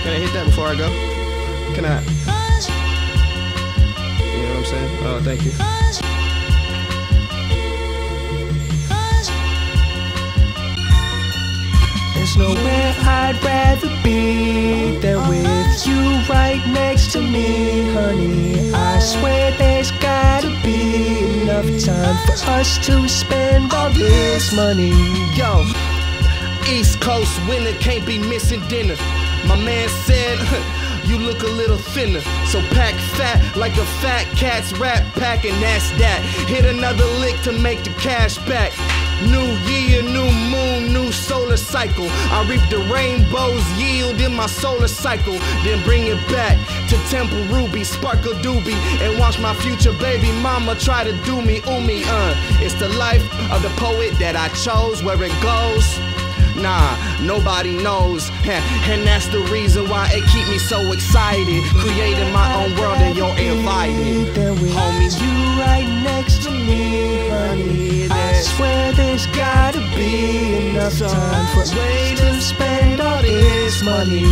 Can I hit that before I go? Can I? You know what I'm saying? Oh, thank you. There's nowhere I'd rather be than with you right next to me, honey. I swear there's gotta be enough time for us to spend all this money. Yo, East Coast winter can't be missing dinner. My man said, you look a little thinner. So pack fat like a fat cat's rap pack, and that's that. Hit another lick to make the cash back. New year, new moon, new solar cycle. I reap the rainbow's yield in my solar cycle. Then bring it back to Temple Ruby, Sparkle Doobie, and watch my future baby mama try to do me, It's the life of the poet that I chose. Where it goes, nah, nobody knows. And that's the reason why it keep me so excited. Creating my own world and you're invited. Homies, you right next to me, honey. I swear there's gotta be enough time for us to spend all this money.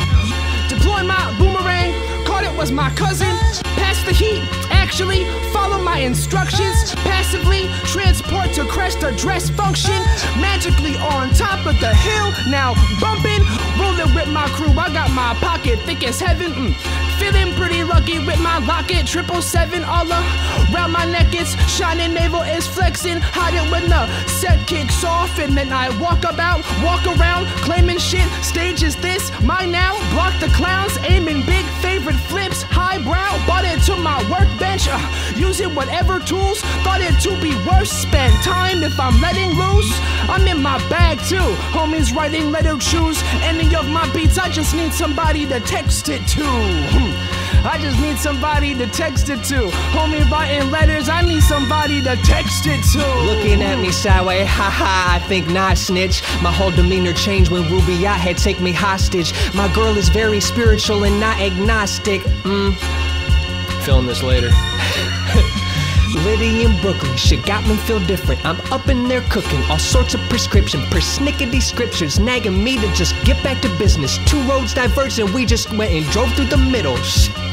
Deploy my boomerang, caught it was my cousin. Pass the heat, actually follow my instructions. Passively transport to crest or dress function. Magically on top of the hill, now bumping. Rolling with my crew, I got my pocket thick as heaven. Feeling pretty lucky with my locket, 777 all around my neck. It's shining, navel is flexing. Hide it when the set kicks off, and then I walk around, claiming shit. Stage is this, mine now. Block the clowns, aiming big, favorite flips, highbrow. Bought it to my workbench, using whatever tools. Thought it to be worth spent time if I'm letting loose. I'm in my bag too, homies writing letter choose. Any of my beats, I just need somebody to text it to. I just need somebody to text it to. Homie writing letters, I need somebody to text it to. Looking at me sideways, haha, I think not snitch. My whole demeanor changed when Ruby I had take me hostage. My girl is very spiritual and not agnostic. Feeling this later. Liddy in Brooklyn, shit got me feel different. I'm up in there cooking all sorts of prescription, persnickety scriptures, nagging me to just get back to business. Two roads diverged and we just went and drove through the middle.